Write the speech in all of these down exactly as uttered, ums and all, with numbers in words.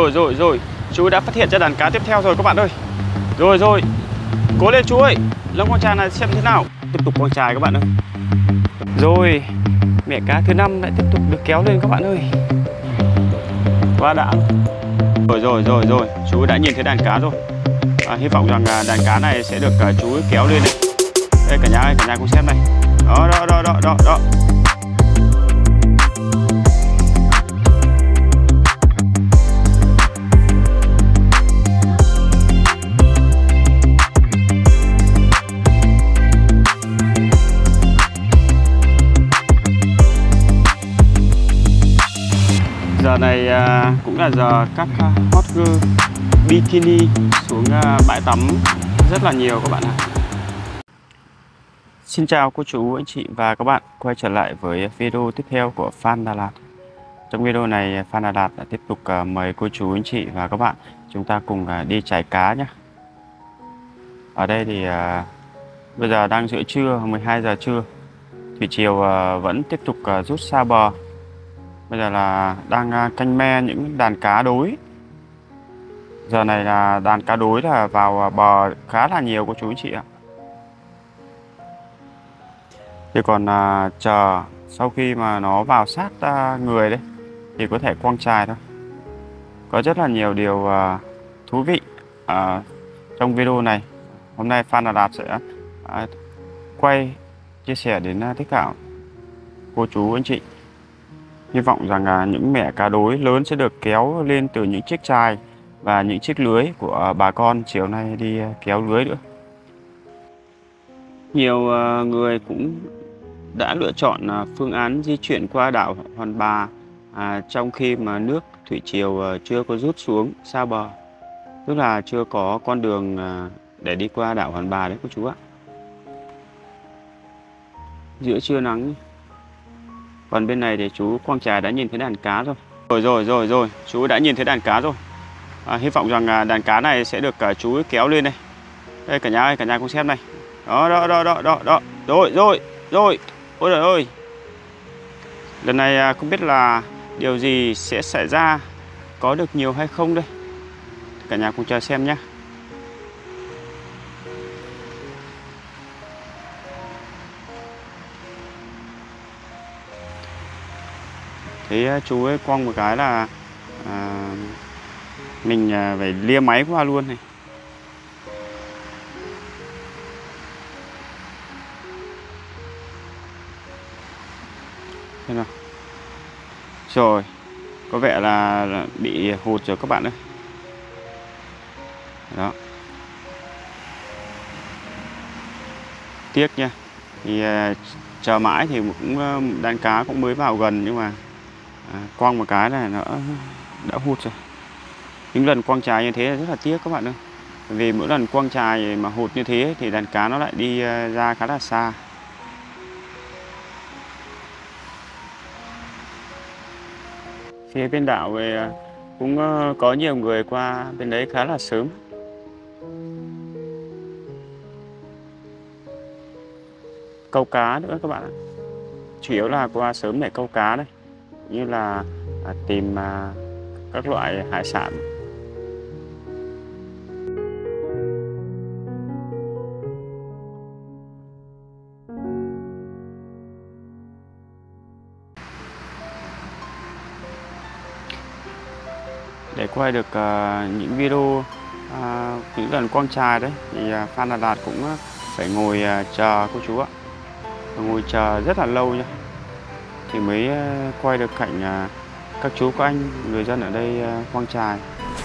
Rồi rồi rồi, chú đã phát hiện ra đàn cá tiếp theo rồi các bạn ơi. Rồi rồi, cố lên chú ơi. Lông con chài này xem thế nào. Tiếp tục con chài các bạn ơi. Rồi, mẹ cá thứ năm lại tiếp tục được kéo lên các bạn ơi. Quá đã. Rồi rồi rồi rồi, chú đã nhìn thấy đàn cá rồi. À, hy vọng rằng đàn cá này sẽ được chú kéo lên này. Đây cả nhà ơi, cả nhà cùng xem này. Đó đó đó đó đó đó. Giờ này à, cũng là giờ các hot girl bikini xuống à, bãi tắm rất là nhiều các bạn ạ. Xin chào cô chú, anh chị và các bạn quay trở lại với video tiếp theo của Phan Đà Lạt. Trong video này Phan Đà Lạt đã tiếp tục à, mời cô chú, anh chị và các bạn chúng ta cùng à, đi chải cá nhé. Ở đây thì à, bây giờ đang giữa trưa, mười hai giờ trưa. Thủy triều à, vẫn tiếp tục à, rút xa bờ. Bây giờ là đang canh me những đàn cá đối. Giờ này là đàn cá đối là vào bờ khá là nhiều cô chú anh chị ạ. Thì còn à, chờ sau khi mà nó vào sát à, người đấy thì có thể quăng chài thôi. Có rất là nhiều điều à, thú vị à, trong video này. Hôm nay Phan Đà Lạt sẽ à, quay chia sẻ đến à, tất cả cô chú anh chị. Hy vọng rằng à, những mẻ cá đối lớn sẽ được kéo lên từ những chiếc chài và những chiếc lưới của bà con chiều nay đi kéo lưới nữa. Nhiều à, người cũng đã lựa chọn à, phương án di chuyển qua đảo Hòn Bà à, trong khi mà nước thủy triều à, chưa có rút xuống xa bờ, tức là chưa có con đường à, để đi qua đảo Hòn Bà đấy cô chú ạ. Giữa trưa nắng. Còn bên này thì chú quang trài đã nhìn thấy đàn cá rồi. Rồi rồi rồi rồi, chú đã nhìn thấy đàn cá rồi. À, hy vọng rằng đàn cá này sẽ được cả chú kéo lên đây. Đây cả nhà ơi, cả nhà cùng xem này. Đó đó đó đó đó đó. Rồi rồi rồi. Ôi trời ơi. Lần này không biết là điều gì sẽ xảy ra, có được nhiều hay không đây. Cả nhà cùng chờ xem nhé. Thế chú ấy quăng một cái là à, mình phải lia máy qua luôn này. Thế nào? Rồi, có vẻ là bị hụt rồi các bạn ơi. Đó. Tiếc nha. Thì chờ mãi thì cũng đàn cá cũng mới vào gần nhưng mà À, quăng một cái này nó đã hụt rồi. Những lần quăng chài như thế là rất là tiếc các bạn ơi. Vì mỗi lần quăng chài mà hụt như thế thì đàn cá nó lại đi ra khá là xa. Phía bên đảo về cũng có nhiều người qua bên đấy khá là sớm. Câu cá nữa các bạn ạ. Chủ yếu là qua sớm để câu cá đây, như là à, tìm à, các loại hải sản. Để quay được à, những video à, những lần quăng chài đấy thì à, Phan Đà Lạt cũng phải ngồi à, chờ cô chú ạ. Ngồi chờ rất là lâu nha thì mới quay được cảnh các chú các anh người dân ở đây quăng chài.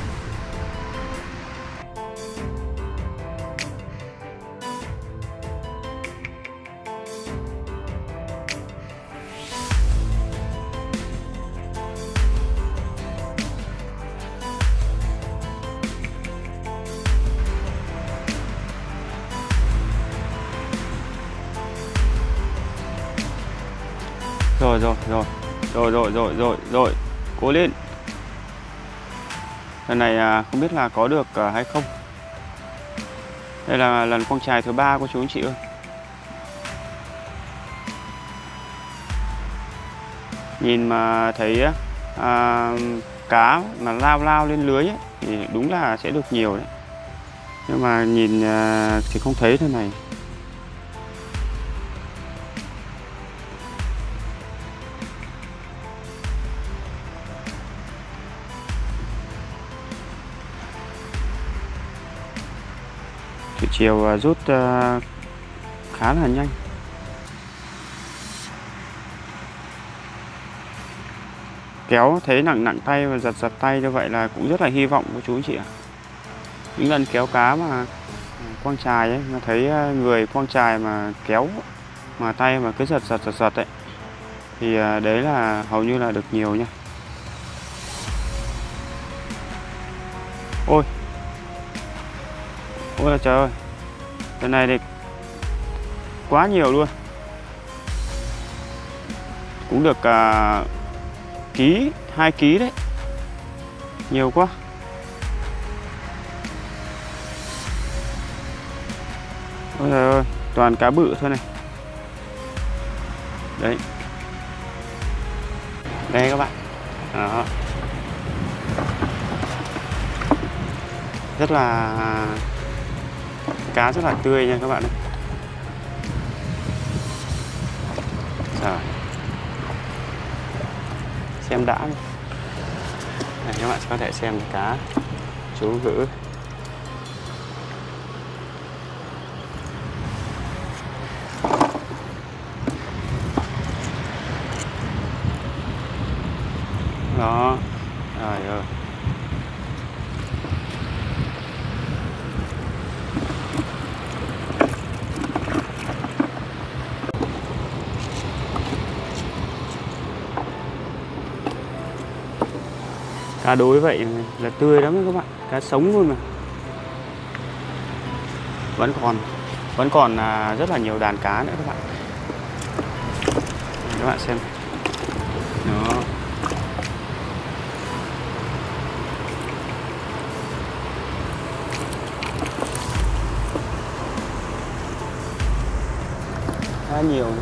Rồi rồi rồi rồi rồi rồi rồi rồi cố lên. Lần này không biết là có được hay không. Đây là lần quăng chài thứ ba của chú anh chị ơi. Nhìn mà thấy à, cá mà lao lao lên lưới ấy, thì đúng là sẽ được nhiều đấy. Nhưng mà nhìn thì không thấy thế này. Thủy triều rút khá là nhanh. Kéo thấy nặng nặng tay và giật giật tay như vậy là cũng rất là hy vọng của chú anh chị ạ. Những lần kéo cá mà quăng chài ấy, mà thấy người quăng chài mà kéo mà tay mà cứ giật giật giật giật ấy, thì đấy là hầu như là được nhiều nha. Ôi, ôi là trời ơi, lần này thì quá nhiều luôn. Cũng được uh, ký, hai ký đấy. Nhiều quá. Ôi trời ơi, toàn cá bự thôi này. Đấy. Đây các bạn. Đó. Rất là cá rất là tươi nha các bạn ơi. Rồi. Xem đã. Này, các bạn có thể xem cá chú gỡ. Đó. Trời ơi. Cá đối vậy là tươi lắm các bạn, cá sống luôn mà. Vẫn còn vẫn còn rất là nhiều đàn cá nữa các bạn. Các bạn xem. Đó. Khá nhiều này.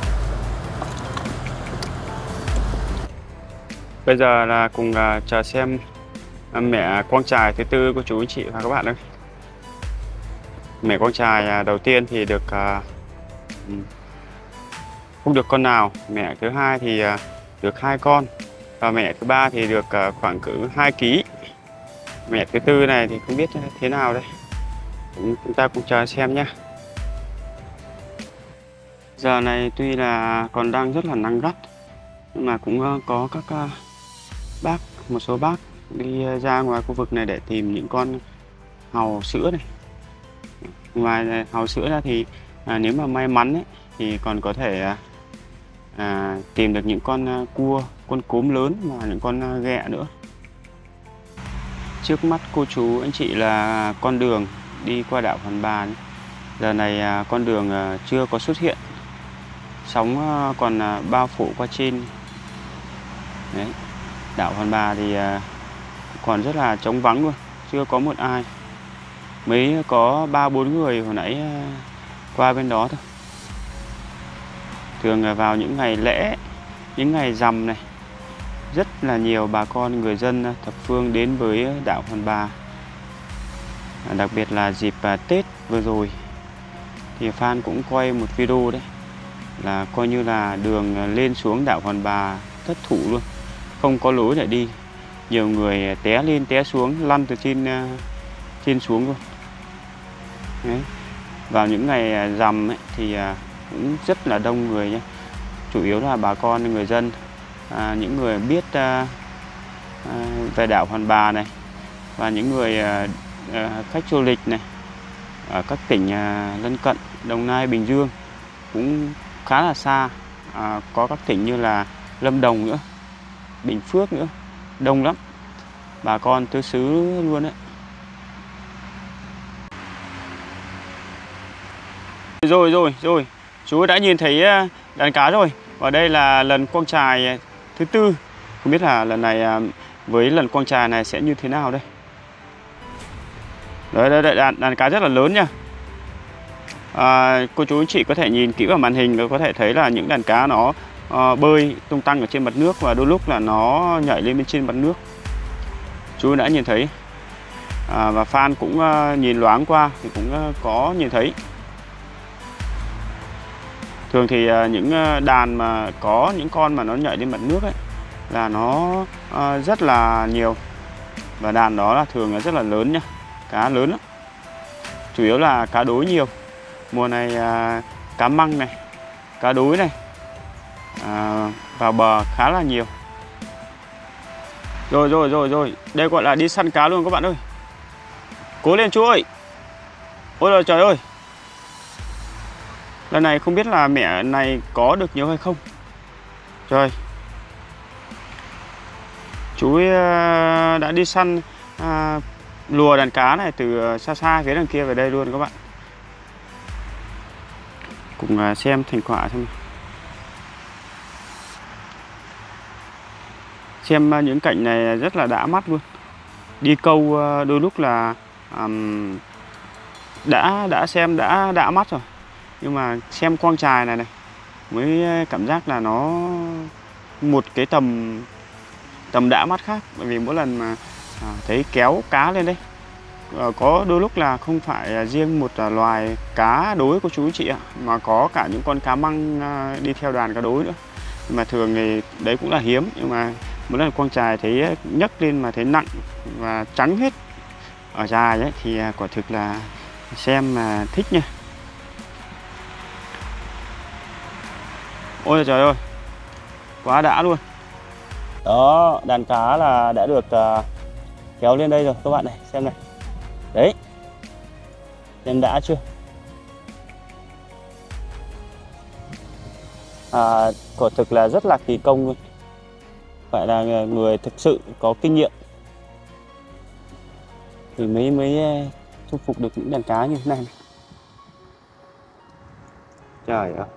Bây giờ là cùng uh, chờ xem uh, mẻ quăng chài thứ tư của chú anh chị và các bạn ơi. Mẻ quăng chài uh, đầu tiên thì được uh, không được con nào. Mẻ thứ hai thì uh, được hai con. Và mẻ thứ ba thì được uh, khoảng cỡ hai ký. Mẻ thứ tư này thì không biết thế nào đây. Chúng ta cùng chờ xem nhé. Giờ này tuy là còn đang rất là nắng gắt, nhưng mà cũng uh, có các uh, bác, một số bác đi ra ngoài khu vực này để tìm những con hàu sữa này. Ngoài hàu sữa ra thì à, nếu mà may mắn ấy, thì còn có thể à, tìm được những con cua, con cốm lớn và những con ghẹ nữa. Trước mắt cô chú anh chị là con đường đi qua đảo Hòn Bà. Giờ này à, con đường à, chưa có xuất hiện, sóng à, còn à, bao phủ qua trên. Đấy. Đảo Hòn Bà thì còn rất là trống vắng luôn, chưa có một ai. Mới có ba bốn người hồi nãy qua bên đó thôi. Thường vào những ngày lễ, những ngày rằm này, rất là nhiều bà con người dân thập phương đến với đảo Hòn Bà. Đặc biệt là dịp Tết vừa rồi thì Phan cũng quay một video đấy, là coi như là đường lên xuống đảo Hòn Bà thất thủ luôn, không có lối để đi. Nhiều người té lên té xuống, lăn từ trên trên xuống luôn. Đấy. Vào những ngày rằm ấy, thì cũng rất là đông người nhé. Chủ yếu là bà con người dân, à, những người biết à, à, về đảo Hòn Bà này, và những người à, à, khách du lịch này ở các tỉnh à, lân cận, Đồng Nai, Bình Dương cũng khá là xa. À, có các tỉnh như là Lâm Đồng nữa, Bình Phước nữa, đông lắm, bà con tứ xứ luôn đấy. Rồi rồi rồi, chú đã nhìn thấy đàn cá rồi. Và đây là lần quăng chài thứ tư. Không biết là lần này với lần quăng chài này sẽ như thế nào đây. Đấy, đấy, đấy đàn, đàn cá rất là lớn nha. À, cô chú anh chị có thể nhìn kỹ vào màn hình, có thể thấy là những đàn cá nó uh, bơi tung tăng ở trên mặt nước, và đôi lúc là nó nhảy lên bên trên mặt nước. chú đã nhìn thấy. À, và Phan cũng uh, nhìn loáng qua thì cũng uh, có nhìn thấy. Thường thì uh, những uh, đàn mà có những con mà nó nhảy lên mặt nước ấy là nó uh, rất là nhiều. Và đàn đó là thường là rất là lớn nhá, cá lớn lắm. Chủ yếu là cá đối nhiều. Mùa này uh, cá măng này, cá đối này uh, vào bờ khá là nhiều. Rồi rồi rồi rồi, đây gọi là đi săn cá luôn các bạn ơi. Cố lên chú ơi. Ôi trời trời ơi. Lần này không biết là mẹ này có được nhiều hay không. Trời. Chú ấy đã đi săn à, lùa đàn cá này từ xa xa phía đằng kia về đây luôn các bạn. Cùng xem thành quả xem. Xem những cảnh này rất là đã mắt luôn. Đi câu đôi lúc là um, đã đã xem đã đã mắt rồi, nhưng mà xem quang chài này này mới cảm giác là nó một cái tầm tầm đã mắt khác. Bởi vì mỗi lần mà à, thấy kéo cá lên đây, à, có đôi lúc là không phải riêng một à, loài cá đối của chú chị ạ, mà có cả những con cá măng à, đi theo đàn cá đối nữa. Nhưng mà thường thì đấy cũng là hiếm, nhưng mà mỗi lần quang chài thấy nhấc lên mà thấy nặng và trắng hết ở dài ấy thì quả thực là xem mà thích nha. Ôi trời ơi, quá đã luôn. Đó, đàn cá là đã được uh, kéo lên đây rồi các bạn này, xem này. Đấy, xem đã chưa? À, quả thực là rất là kỳ công luôn. Phải là người thực sự có kinh nghiệm thì mới mới thu phục được những đàn cá như thế này. Trời ơi.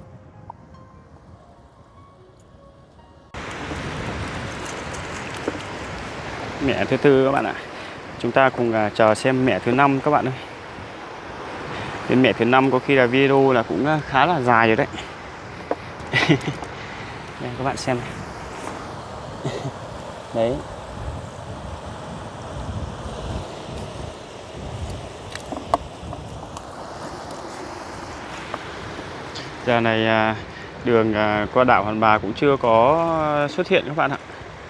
Mẹ thứ tư các bạn ạ. Chúng ta cùng chờ xem mẹ thứ năm các bạn ơi. Đến mẹ thứ năm có khi là video là cũng khá là dài rồi đấy. Đây các bạn xem này. Đấy. Giờ này đường qua đảo Hòn Bà cũng chưa có xuất hiện các bạn ạ.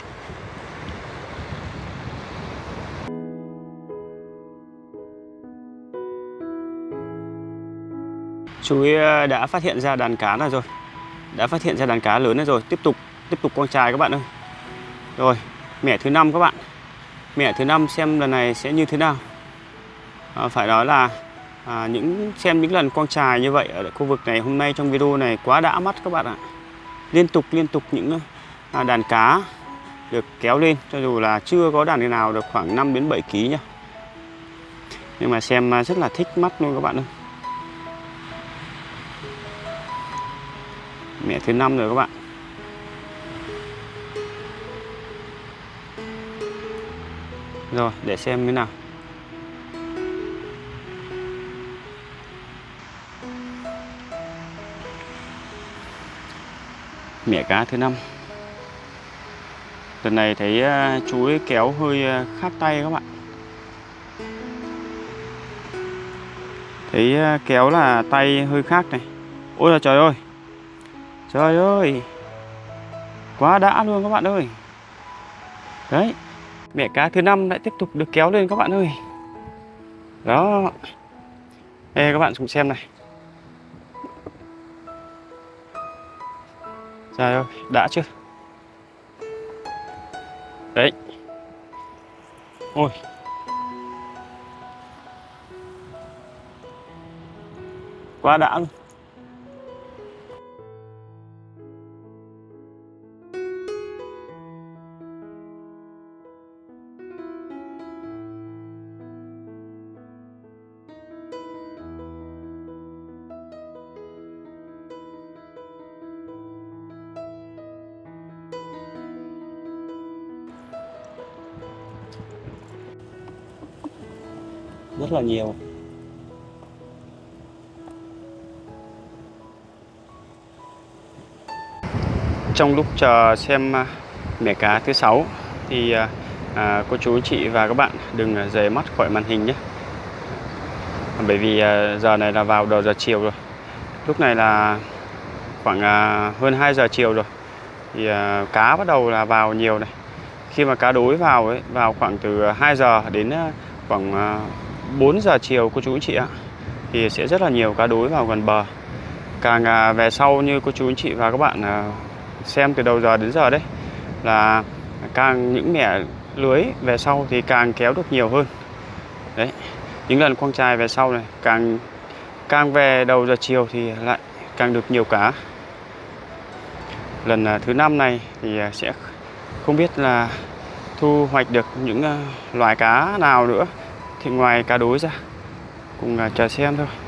Chú ấy đã phát hiện ra đàn cá này rồi. Đã phát hiện ra đàn cá lớn này rồi. Tiếp tục tiếp tục quang chài các bạn ơi. Rồi, mẹ thứ năm các bạn. Mẹ thứ năm xem lần này sẽ như thế nào. À, phải nói là à, những xem những lần quang chài như vậy ở khu vực này hôm nay trong video này quá đã mắt các bạn ạ. Liên tục liên tục những à, đàn cá được kéo lên, cho dù là chưa có đàn nào được khoảng năm đến bảy ký nhá. Nhưng mà xem rất là thích mắt luôn các bạn ơi. Mẹ thứ năm rồi các bạn. Rồi, để xem thế nào. Mẹ cá thứ năm. Lần này thấy chú ấy kéo hơi khác tay các bạn. Thấy kéo là tay hơi khác này. Ôi là trời ơi. Trời ơi. Quá đã luôn các bạn ơi. Đấy. Mẹ cá thứ năm lại tiếp tục được kéo lên các bạn ơi. Đó. Đây các bạn cùng xem này. Trời ơi, đã chưa? Đấy. Ôi. Quá đã luôn. Rất là nhiều. Trong lúc chờ xem mẻ cá thứ sáu thì à, cô chú anh chị và các bạn đừng rời mắt khỏi màn hình nhé. Bởi vì à, giờ này là vào đầu giờ chiều rồi. Lúc này là khoảng à, hơn hai giờ chiều rồi. Thì à, cá bắt đầu là vào nhiều này. Khi mà cá đối vào ấy, vào khoảng từ hai giờ đến khoảng à, bốn giờ chiều cô chú anh chị ạ, thì sẽ rất là nhiều cá đối vào gần bờ. Càng à, về sau như cô chú anh chị và các bạn à, xem từ đầu giờ đến giờ đấy, là càng những mẻ lưới về sau thì càng kéo được nhiều hơn. Đấy, những lần quăng chài về sau này càng càng về đầu giờ chiều thì lại càng được nhiều cá. Lần à, thứ năm này thì sẽ không biết là thu hoạch được những à, loài cá nào nữa thì ngoài cá đối ra, cùng à, chờ xem thôi.